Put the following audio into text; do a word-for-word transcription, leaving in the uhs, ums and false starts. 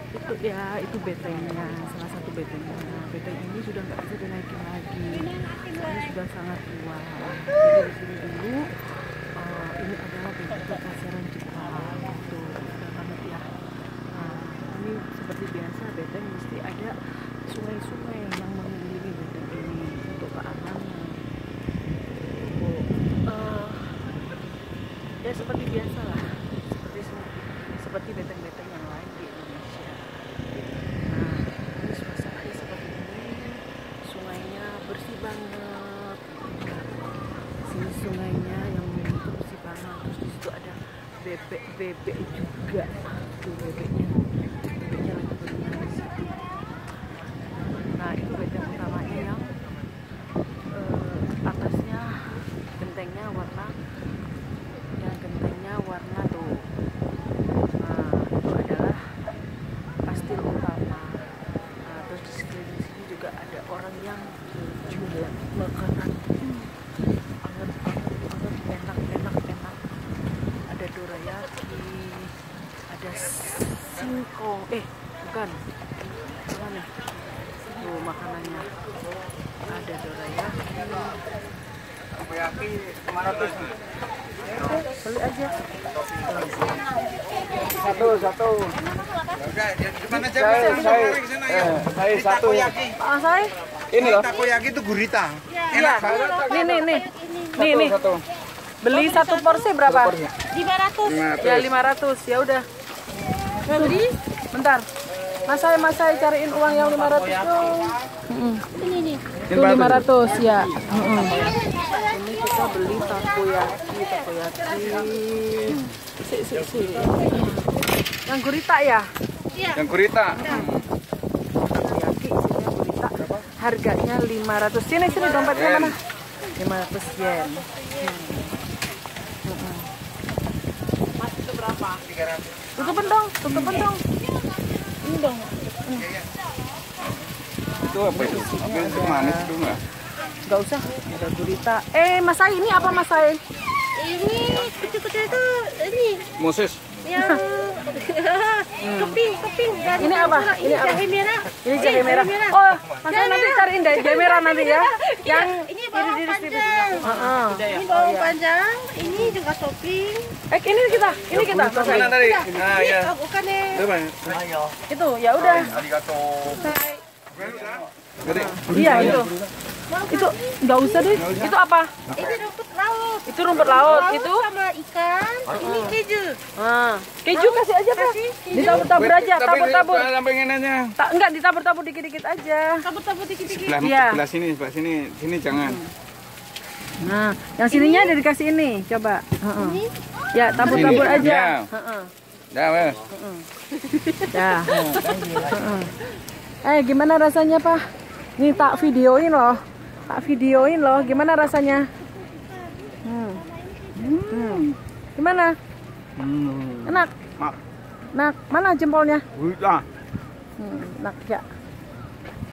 Itu ya, itu betengnya, salah satu betengnya. Beteng ini sudah nggak bisa dinaikin lagi. Ini sudah sangat tua. Jadi di sini dulu uh, ini adalah bentuk kasiran Jepang. Tuh, udah banget ya. Nah, ini seperti biasa beteng mesti ada sungai-sungai yang mengelilingi beteng ini untuk keamanan. Oh, uh, ya seperti biasa lah, seperti seperti beteng-beteng yang lain di Indonesia. Nah, ini suasananya seperti ini, sungainya bersih banget. Sini sungainya yang itu bersih banget. Terus di situ ada bebek-bebek juga. Tuh bebeknya, bebeknya lagi berenang di situ. Nah, itu beteng utamanya yang eh, atasnya gentengnya warna, yang gentengnya warna tuh. Nah, itu adalah kastil utama. Nah, terus di sekeliling sini juga ada orang yang jualan makanan. Anget, anget, anget, enak, enak, enak. Ada dorayaki, ada singkong, eh bukan, mana? Tuh makanannya. Ada dorayaki. Takoyaki lima ratus. Beli aja. Satu, satu. Oke, di mana aja bisa ke sana ya. Saya satu. Ah, saya? Ini loh. Takoyaki itu gurita. Iya. Nih, nih, nih. Nih, nih. Beli satu porsi berapa? lima ratus. Ya lima ratus. Ya udah. Beli. Bentar. Mas saya, mas saya cariin uang yang lima ratus dong. Heeh. Ini nih. Itu lima ratus ya. Heeh. Ini kita beli takoyaki, takoyaki. Si, si, si. Yang gurita ya? Iya. Yang gurita. Takoyaki isinya gurita. Harganya lima ratus. Sini, sini dompetnya mana? lima ratus yen. Hmm. Mas itu berapa? tiga ratus. Tutupin dong, tutupin dong. Ini dong. Hmm. Itu apa itu? Apa itu manis itu enggak? Enggak usah, ada gurita. Eh, Mas Ai, ini apa Mas Ai? Ini kecil-kecil itu ini Moses. yang keping, keping dari Ini apa? Ini Ini apa? jahe merah. Ini jahe merah. Oh, Mas Ai nanti cariin deh jahe merah nanti ya. Yang Ini bawang iris-iris tipis. panjang. Heeh. Ini bawang panjang. Ini juga topping. Eh, ini kita, ini kita. Mas Ai. Mana tadi? Nah, Ini ya. oh, bukan nih. Itu apa? Itu, ya udah. Arigato. Gede. Iya, itu. Itu enggak usah deh. Itu apa? Ini rumput laut. Itu rumput laut. Itu sama ikan. Ini keju. Nah, keju kasih aja, Pak. Ditabur-tabur aja, tabur-tabur. Sampai ngenanya. Tak enggak ditabur-tabur dikit-dikit aja. Tabur-tabur dikit-dikit. Sebelah, Iya. sebelah sini, sebelah sini. Sini jangan. Nah, yang sininya ada dikasih ini, coba. Heeh. Ini Ya, tabur-tabur Sini. aja. Ya. Heeh. Dah, wes. Ya. Heeh. Eh, gimana rasanya, Pak? Nih tak videoin loh. Tak videoin loh. Gimana rasanya? Hmm. Hmm. Gimana? Hmm. Enak? Mak. Enak. Mana jempolnya? Gurita. Hmm, enak ya.